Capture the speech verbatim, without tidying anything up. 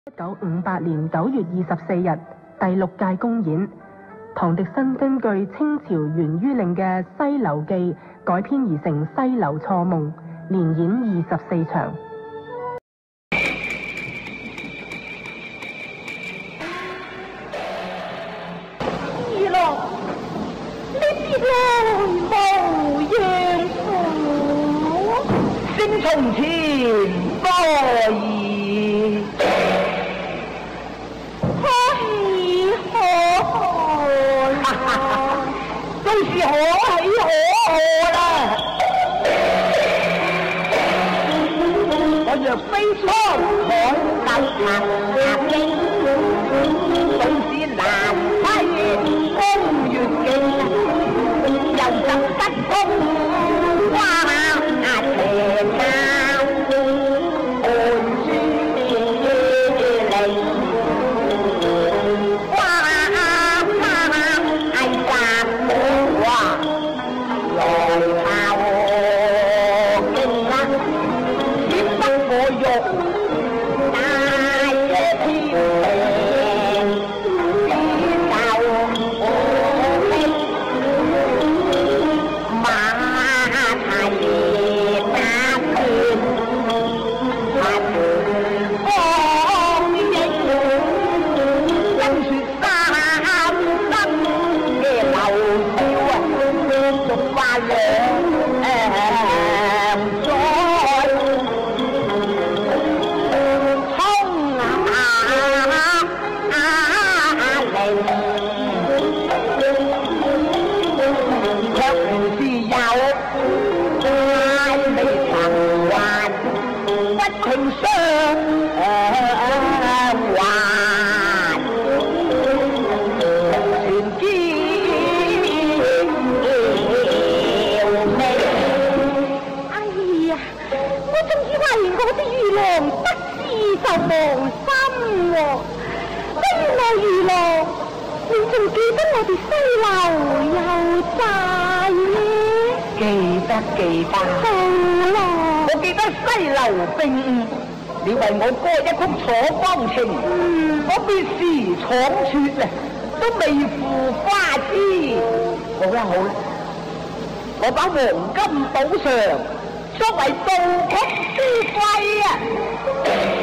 一九五八年九月二十四日，第六屆公演，唐滌生根據清朝袁于令嘅《西樓記》改編而成《西樓錯夢》，連演二十四場。 二郎，你別來無恙苦， 星從前多疑。都是可喜可賀啦！我若非滄海流長客經，縱使南溪風月徑，又怎不風花斜交，寒書令。記得，好啦！我記得西樓並誤，你為我歌一曲楚江情，嗯、我必時闖脫啊，都未負花枝。好啦好啦，我把黃金補償，作為盜曲之費啊！